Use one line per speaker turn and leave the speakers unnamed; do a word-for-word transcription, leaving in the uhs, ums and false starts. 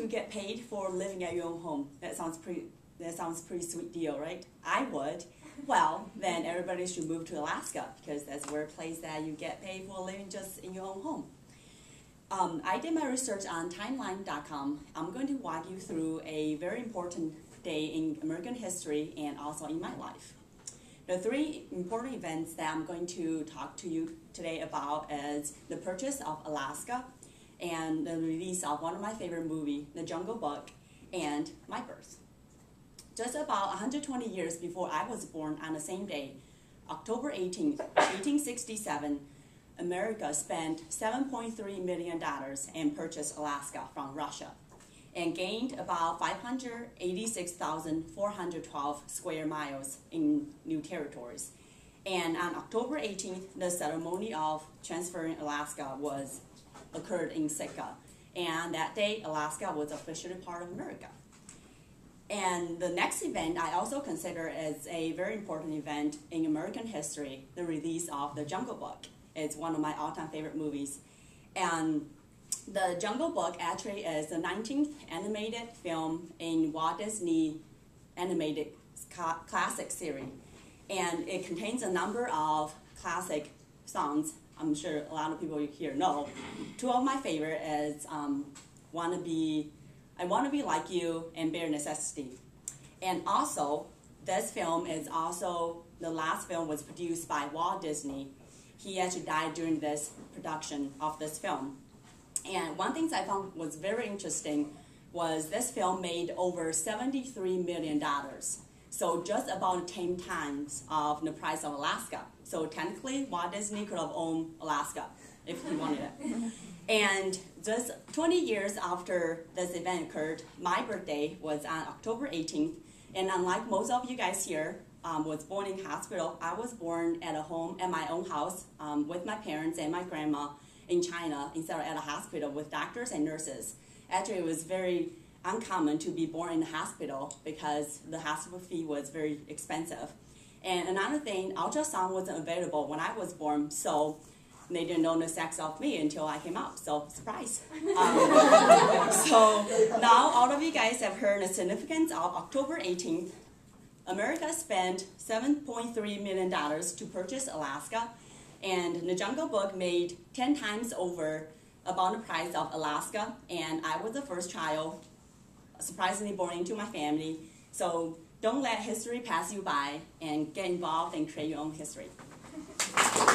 to get paid for living at your own home? That sounds pretty, that sounds pretty sweet deal, right? I would. Well, then everybody should move to Alaska because that's where a place that you get paid for living just in your own home. Um, I did my research on timeline dot com. I'm going to walk you through a very important day in American history and also in my life. The three important events that I'm going to talk to you today about is the purchase of Alaska and the release of one of my favorite movies, The Jungle Book, and my birth. Just about one hundred twenty years before I was born on the same day, October eighteenth, eighteen sixty-seven, America spent seven point three million dollars and purchased Alaska from Russia and gained about five hundred eighty-six thousand four hundred twelve square miles in new territories. And on October eighteenth, the ceremony of transferring Alaska was occurred in Sitka. And that day, Alaska was officially part of America. And the next event I also consider as a very important event in American history, the release of The Jungle Book. It's one of my all-time favorite movies. And The Jungle Book actually is the nineteenth animated film in Walt Disney animated classic series. And it contains a number of classic songs. I'm sure a lot of people here know. Two of my favorite is um, Wanna Be, I Wanna Be Like You and Bare Necessity. And also, this film is also, the last film was produced by Walt Disney. He actually died during this production of this film. And one thing I found was very interesting was this film made over seventy-three million dollars. So just about ten times of the price of Alaska. So technically, Walt Disney could have owned Alaska if he wanted it. And just twenty years after this event occurred, my birthday was on October eighteenth. And unlike most of you guys here, um, was born in hospital. I was born at a home, at my own house, um, with my parents and my grandma in China instead of at a hospital with doctors and nurses. Actually, it was very uncommon to be born in a hospital because the hospital fee was very expensive. And another thing, ultrasound wasn't available when I was born, so they didn't know the sex of me until I came out, so surprise. Um, so now all of you guys have heard the significance of October eighteenth. America spent seven point three million dollars to purchase Alaska, and The Jungle Book made ten times over about the price of Alaska, and I was the first child, surprisingly born into my family. So don't let history pass you by and get involved and create your own history.